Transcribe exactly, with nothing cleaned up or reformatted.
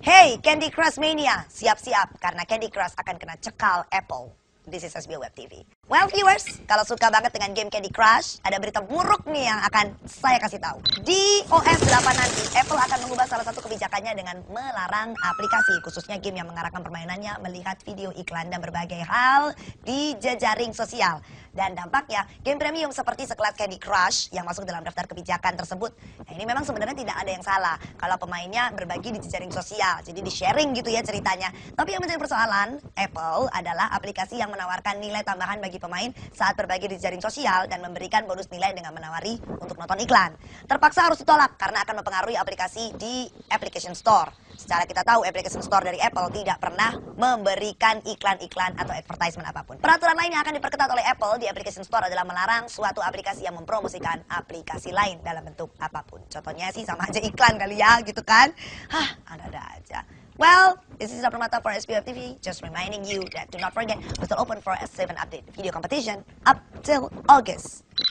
Hey Candy Crush Mania, siap-siap karena Candy Crush akan kena cekal Apple. This is S B O Web T V. Well viewers, kalau suka banget dengan game Candy Crush, ada berita buruk nih yang akan saya kasih tahu. Di O S delapan nanti, Apple akan mengubah salah satu kebijakannya dengan melarang aplikasi, khususnya game yang mengarahkan permainannya melihat video iklan dan berbagai hal di jejaring sosial. Dan dampaknya, game premium seperti sekelas Candy Crush yang masuk dalam daftar kebijakan tersebut. Nah ini memang sebenarnya tidak ada yang salah kalau pemainnya berbagi di jejaring sosial, jadi di sharing gitu ya ceritanya. Tapi yang menjadi persoalan Apple adalah aplikasi yang menawarkan nilai tambahan bagi pemain saat berbagi di jaring sosial dan memberikan bonus nilai dengan menawari untuk nonton iklan. Terpaksa harus ditolak karena akan mempengaruhi aplikasi di Application Store. Secara kita tahu Application Store dari Apple tidak pernah memberikan iklan-iklan atau advertisement apapun. Peraturan lain yang akan diperketat oleh Apple di Application Store adalah melarang suatu aplikasi yang mempromosikan aplikasi lain dalam bentuk apapun. Contohnya sih sama aja iklan kali ya gitu kan. Hah, ada-ada aja. Well, this is Permata for S B O T V. Just reminding you that do not forget we're still open for S seven update video competition up till August.